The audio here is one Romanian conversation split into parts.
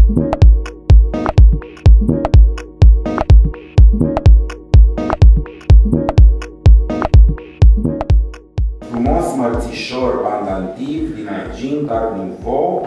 Frumos mărțișor pandantiv din argint, Art Nouveau,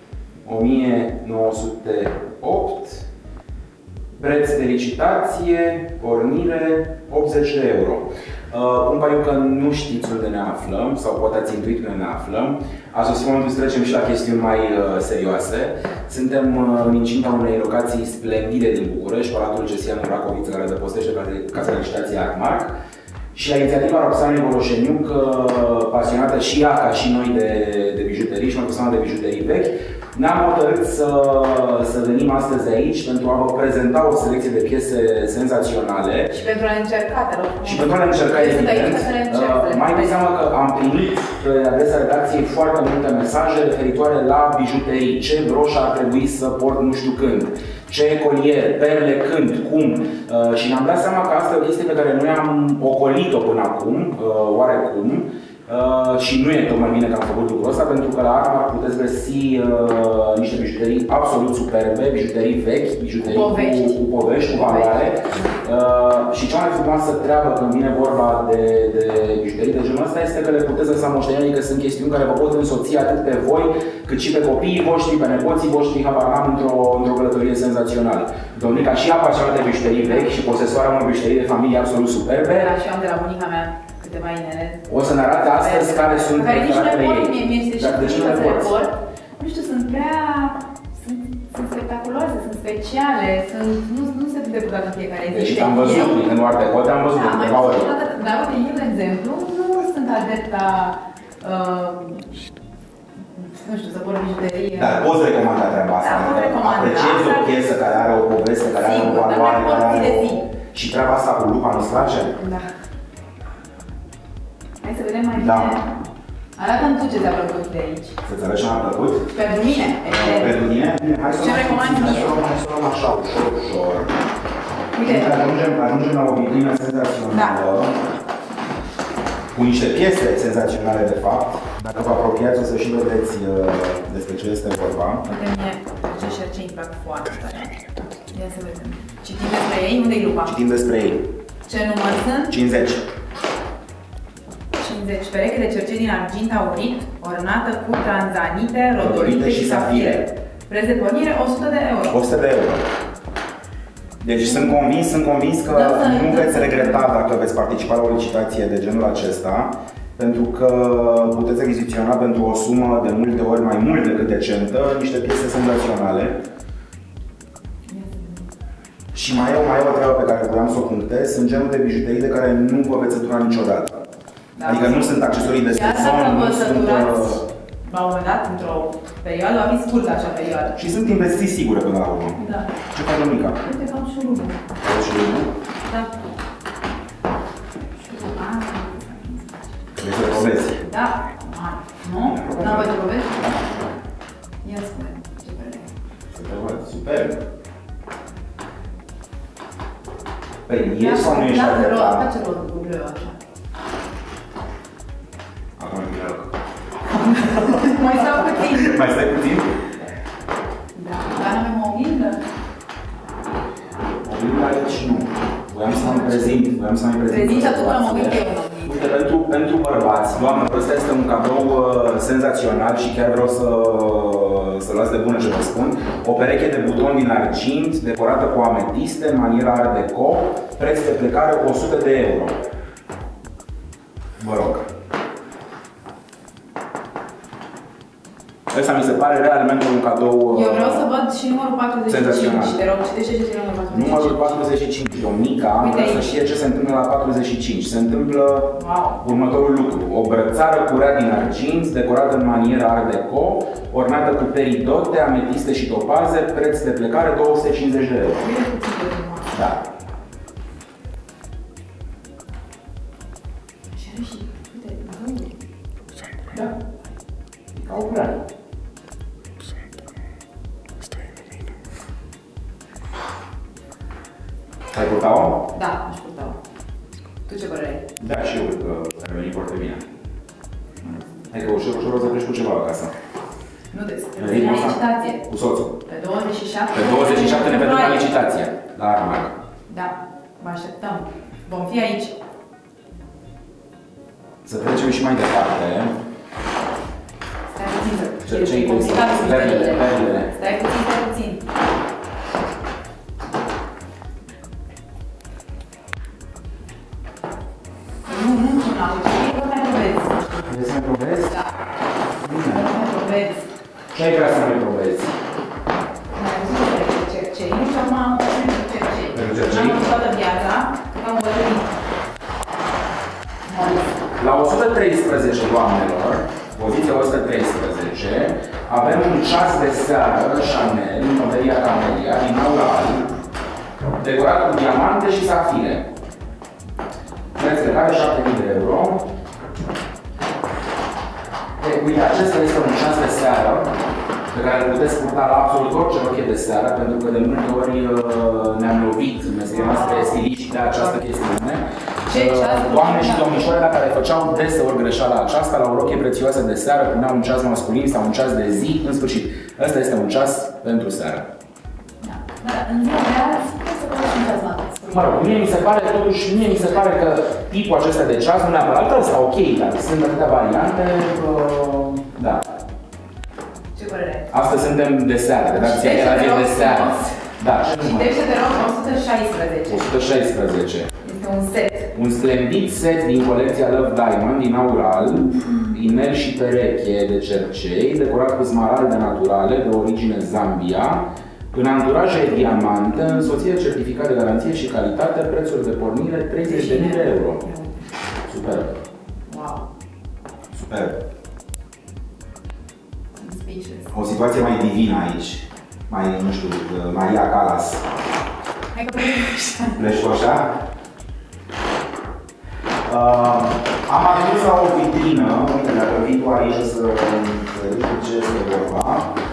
1908, preț de licitație, pornire, 80 de euro. Cum pariu că nu știți unde ne aflăm, sau poate ați intuit unde ne aflăm, a sosit momentul să trecem și la chestiuni mai serioase. Suntem în incinta unei locații splendide din București, Palatul Gesianu Racoviță, care adăpostește casa de licitație Artmark. Și la inițiativa Roxanei Voloșeniuc, pasionată și ea, ca și noi, de bijuterii și mai persoană de bijuterii vechi, ne-am hotărât să venim astăzi aici pentru a vă prezenta o selecție de piese senzaționale. Și pentru a încerca, te rog. Și pentru a le încerca, evident. Mai de seamă că am primit pe adresa redacției foarte multe mesaje referitoare la bijuterii. Ce broș ar trebui să port nu știu când, ce colier, perle când, cum. Și ne-am dat seama că asta e o chestie pe care noi am ocolit-o până acum, oarecum. Și nu e tocmai bine că am făcut lucrul ăsta, pentru că la Artmark puteți găsi niște bijuterii absolut superbe, bijuterii vechi, bijuterii cu povești, cu valoare. Și cea mai frumoasă treabă când vine vorba de bijuterii de genul ăsta este că le puteți lăsa moștenire, adică sunt chestiuni care vă pot însoți atât pe voi, cât și pe copiii voștri, pe nepoții voștri, habar n-am, într-o călătorie senzațională. Domnica și ea pasionată de bijuterii vechi și posesoarea unor bijuterii de familie absolut superbe. Da, și eu am de la bunica mea câteva inele. O să ne arate astăzi care sunt care nici nu le port, mie este și de ce nu le port. Nu știu, sunt prea... Sunt spectaculoase, sunt speciale, nu se poate purta în fiecare zi. Deci am văzut, în Arteco, te-am văzut în câteva ori. Dar uite, eu, de exemplu, nu sunt adept la... nu știu, să port bijuterie. Dar poți recomanda treaba asta. Da, pot recomanda. Apreciezi o piesă care are o poveste, care are o valoare, care are o... Și treaba asta cu lupa nu-ți place? Da. Hai să vedem mai bine. Arată-mi tu ce ți-a plăcut de aici. Să-ți arăt ce mi-a plăcut? Pentru mine, evident. Pentru mine? Ce recomand mie? Hai să luăm așa, ușor. Uite. Ajungem la o vitrină senzațională. Cu niște piese senzaționale, de fapt. Dacă vă apropiați, o să și vedeți despre ce este vorba. Uite, mie ce șercei îmi plac foarte tare. Ia să vedem. Citim despre ei? Unde-i lupa? Citim despre ei. Ce număr sunt? 50. 50. Pereche de cercei din argint aurit, ornată cu tranzanite, rodolite și safire. Preț de pornire 100 de euro. 100 de euro. Deci sunt convins că nu veți regreta dacă veți participa la o licitație de genul acesta, pentru că puteți achiziționa pentru o sumă de multe ori mai mult decât decentă niște piese senzaționale. Și mai e o treabă pe care vreau să o punctez, sunt genul de bijuterii de care nu vă veți sătura niciodată. Da, adică nu sunt accesorii de sezon, nu sunt... La un moment dat, într-o perioadă, va fi scurtă acea perioadă. Și sunt investiții sigure până la urmă. Da. Ce faci, Dominica? Uite, fac șurubul. Faci șurubul? Da. Vrei să le povezi? Da. Nu? N-am văzut povezi? Ia spune. Ce părere? Să te văd. Super. Păi, ești sau nu ești adevărat? Face rodul cu bleu așa. Acum e loc. Mai stau puțin. Mai stai puțin? Da. Dar n-avem o oglindă? Oglindă aici nu. Voiam să mă prezint. Prezintă tu până mă uit eu. Uite, pentru bărbați, doamnă, ăsta este un cadou senzațional și chiar vreau să luați de bună ce vă spun. O pereche de buton din argint, decorată cu ametiste, în maniera Art Deco, preț de plecare 100 de euro. Vă rog. Ăsta mi se pare realmente un cadou eu vreau să văd și numărul 45. Te rog, citește și numărul 45. Numărul 45. Dominica, vreau să știe ce se întâmplă la 45. Se întâmplă următorul lucru. O brățară curea din argint, decorată în manieră Art Deco, ornată cu peridote, ametiste și topaze, preț de plecare 250 de euro. Da. Da. Ca o curea. Ai purta-o? Da, aș purta-o. Tu ce părere ai? Da, și eu cred că ar veni foarte bine. Hai că ușor o să pleci cu ceva acasă. Nu te ține licitație. Cu soțul. Pe 27 27? Pe 27 ne vedem la licitație, la Armac. Da, vă așteptăm. Vom fi aici. Să trecem și mai departe. Stai puțin să... Cercei cum sunt perlele. Stai puțin. Nu, ce mai probezi? Vrei să mai probezi? Da. Mai probezi. Ce ai vrea să mai probezi? Mai văzut pentru cercei și acum am văzut pentru cercei. Pentru cercei? Am văzut toată viața, că am văzut. La 113, doamnelor, poziția 113, avem un ceas de seară Chanel, în modelia Camelia, din aur alb, decorat cu diamante și safire. Preț de care 7.000 de euro. Uite, acesta este un ceas de seară pe care îl puteți purta la absolut orice rochie de seară, pentru că de multe ori ne-am lovit în meseria noastră stiliști de această chestiune. Doamne și domnișoare care făceau deseori greșeala aceasta, la o rochie prețioasă de seară puneau un ceas masculin sau un ceas de zi, în sfârșit. Ăsta este un ceas pentru seară. Da. Dar în ziua de azi, trebuie să faci un ceas masculin. Mă rog, mie mi se pare că tipul acesta de ceas, nu neapărat ăsta, ok, dar sunt atâtea variante, da. Ce părere? Astăzi suntem de seară, redacția era de seară. Da, ce număr? Deci să te rog 116. 116. Este un set. Un splendid set din colecția Love Diamond, din aur alb, inel și pereche de cercei, decorat cu smaralde naturale de origine Zambia, în anturaje diamante, însoțire certificat de garanție și calitate, prețuri de pornire 30.000 de euro. Super. Wow. Super. Speechless. O situație mai divină aici. Mai, nu știu, Maria Callas. Hai că pleci cu așa? Am ajuns la o vitrină, uite, dacă vii tu aici să înțelegi ce este vorba,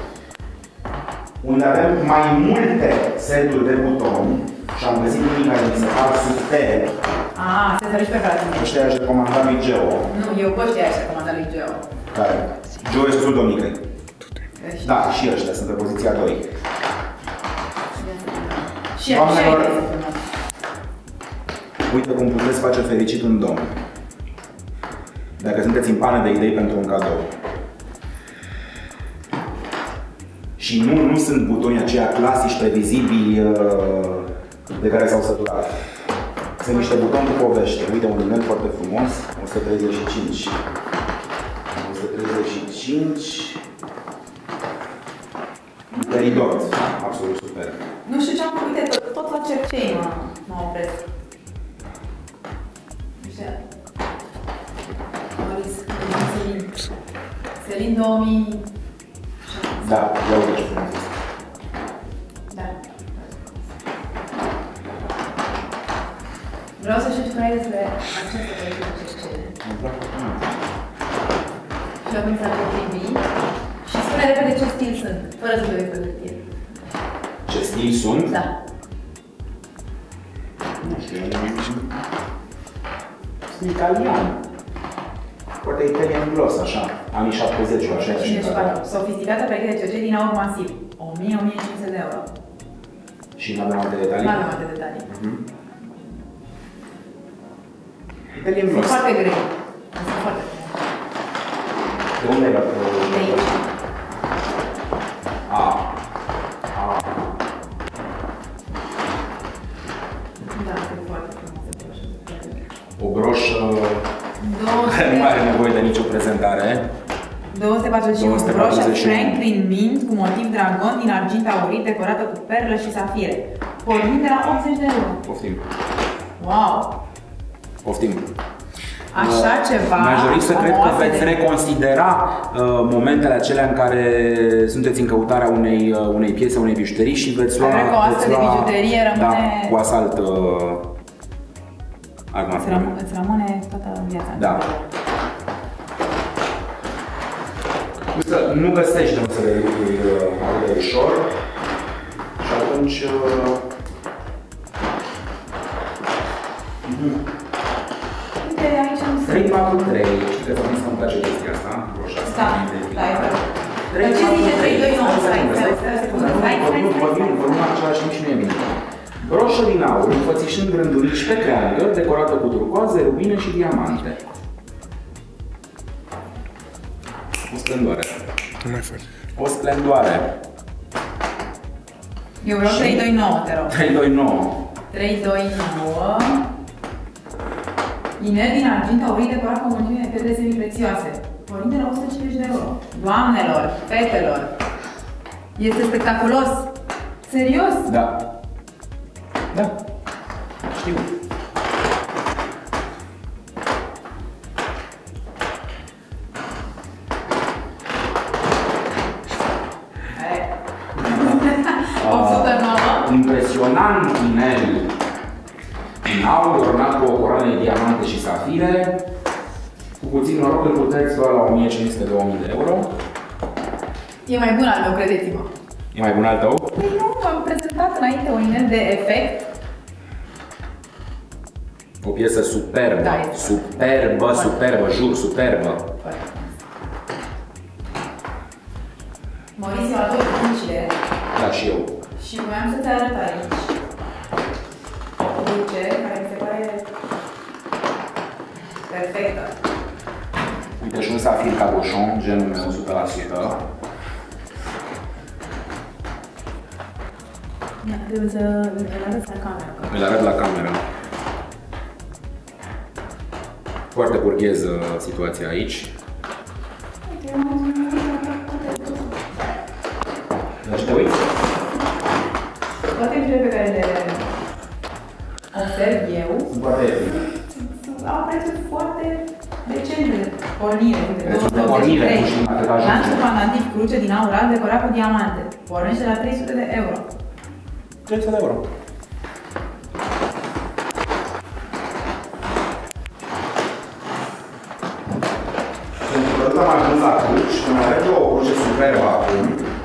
unde avem mai multe seturi de butoni și am găsit unii care mi se par super. Se zărești pe frații mei. Ăștia aș recomanda lui Geo. Nu, eu pe ăștia aș recomanda lui Geo. Care? Geo este sul domnicăi. Da, și ăștia sunt pe poziția 2. Și așa e. Uite cum puteți face fericit un domn. Dacă sunteți în pană de idei pentru un cadou. Și nu sunt butonii aceia clasici, previzibili, de care s-au săturat. Sunt niște butoni cu povește. Uite, un inel foarte frumos, 135. 135. Peridot, absolut super. Nu știu ce-am făcut, uite, tot la cercei mă opresc. Selin 2000. Da, ia uite ce frumos. Da. Vreau să știu ce mai despre aceste cercei. Și acum să potrivi. Și spune repede ce stil sunt, fără să te uiți pe hârtie. Ce stil sunt? Da. Nu știu, stil italian. Foarte italian gloss, așa. Anii 70, așa e și sofisticată pereche de cercei din aur masiv. 1000-1500 de euro. Și nu avem alte detalii? Nu avem alte detalii. Italian gloss. Sunt foarte grei. Sunt foarte grei. De unde ai luat? De aici. Da, e foarte frumoasă broșă. O broșă care nu are nevoie de nicio prezentare. 241 broșă Franklin Mint cu motiv dragon din argint aurit decorată cu perlă și safire. Pornind de la 80 de euro. Poftim. Wow! Poftim. Așa ceva. Mi-aș dori să cred că veți reconsidera momentele acelea în care sunteți în căutarea unei piese, unei bijuterii și veți lua... Cred că o astfel de bijuterie rămâne... Da, cu asalt... Îți rămâne toată viața. Da. Nu găsești de unde de lucruri atât de ușor și atunci... Uite, aici nu sunt. 343, știi că îmi place chestia asta, broșa asta. Da, e perfect. Ce zice 3, 2, 9? Vorbim în același timp și nu e bine. Broșă din aur, înfățișând rândurici pe creangă, decorată cu turcoaze, rubine și diamante. O splendoare. Nu mai faci. O splendoare. Eu vreau 3, 2, 9, te rog. 3, 2, 9. 3, 2, 9. Inel din argint aurit decorat cu o mulțime de pietre semiprețioase. Pornind de la 150 de euro. Doamnelor, fetelor, este spectaculos. Serios? Da. Da. Știu. Impresionant inel în aur, ornat cu o coroană de diamante și safire. Cu puțin noroc îl puteți lua la 1500-2000 de euro. E mai bun al meu, credeți-mă. E mai bun al tău? Păi nu, am prezentat înainte un inel de efect. O piesă superbă, Da, superbă, superbă, jur, superbă. Maurice, eu ador crucile. Da, și eu. Și voiam să-ți arăt aici o cruce care mi se pare perfectă. Uite, și un safir cabochon, genul meu, 100%. Trebuie să îl arăți la cameră. Îl arăt la cameră. Foarte burgheză situația aici. Deci te uiți. Toate lucrurile pe care le observ eu au prețuri foarte decente. Pornire, de pornire, lanțul pandantiv cruce din aur alb decorat cu diamante. Pornește la 300 de euro. 300 de euro. Pentru că tot am ajuns la cruci, îmi arăt o cruce superbă acum.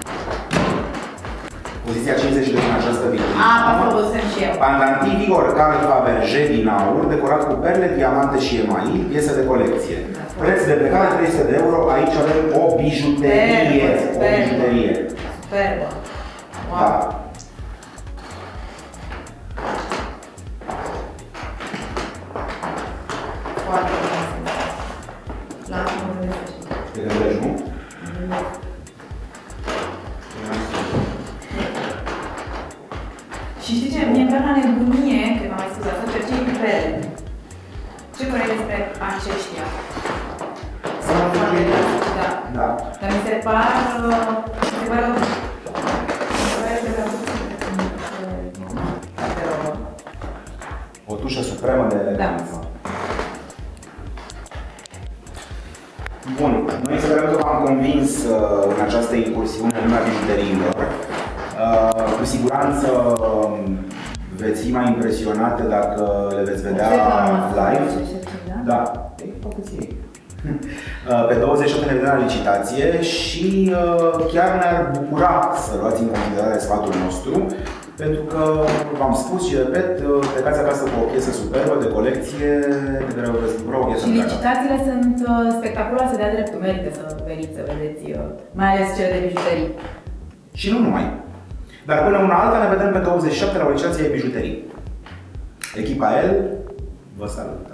Poziția 52 în această vitrină. Am folosit și eu. Pandantiv Igor Carl Fabergé din aur, decorat cu perle, diamante și email, piesă de colecție. Preț de plecare 300 de euro, aici avem o bijuterie. O bijuterie. Superbă. Wow. Da. Foarte bine. Lasă mă gândesc. Te gândești, nu? Și știi ce? Mie-mi vrea la nebunie, că m-am mai spus asta, cercei cu pere. Ce părere despre aceștia? Să mă Da. Da. Dar mi se pare O tușă supremă de eleganță. Bun, noi sperăm că v-am convins în această incursiune în lumea bijuteriilor. Cu siguranță veți fi mai impresionate dacă le veți vedea live. Da, făcuți ei. Pe 28 ne vedem la licitație și chiar ne-ar bucura să luați în considerare sfatul nostru, pentru că, v-am spus și repet, plecați acasă cu o piesă superbă de colecție pe care o veți bucura o piesă. Și licitațiile sunt spectaculoase, de-a dreptul, merită să veniți să vedeți, mai ales cele de bijuterii. Și nu numai. Dar până una alta ne vedem pe 27 la o licitație de bijuterii. Echipa L vă salută!